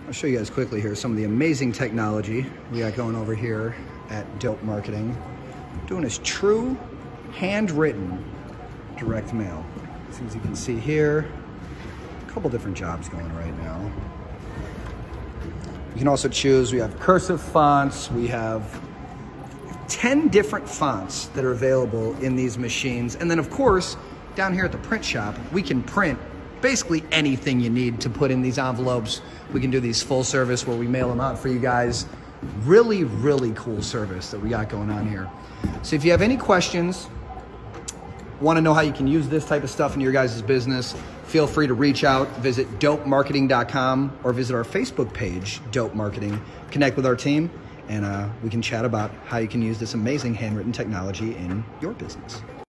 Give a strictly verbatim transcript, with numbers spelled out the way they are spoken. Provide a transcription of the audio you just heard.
I'll show you guys quickly here some of the amazing technology we got going over here at Dope Marketing. Doing this true handwritten direct mail. As you can see here, a couple different jobs going right now. You can also choose, we have cursive fonts, we have ten different fonts that are available in these machines. And then of course, down here at the print shop, we can print basically anything you need to put in these envelopes. We can do these full service where we mail them out for you guys. Really, really cool service that we got going on here. So if you have any questions, want to know how you can use this type of stuff in your guys' business, feel free to reach out, visit dope marketing dot com or visit our Facebook page, Dope Marketing. Connect with our team and uh, we can chat about how you can use this amazing handwritten technology in your business.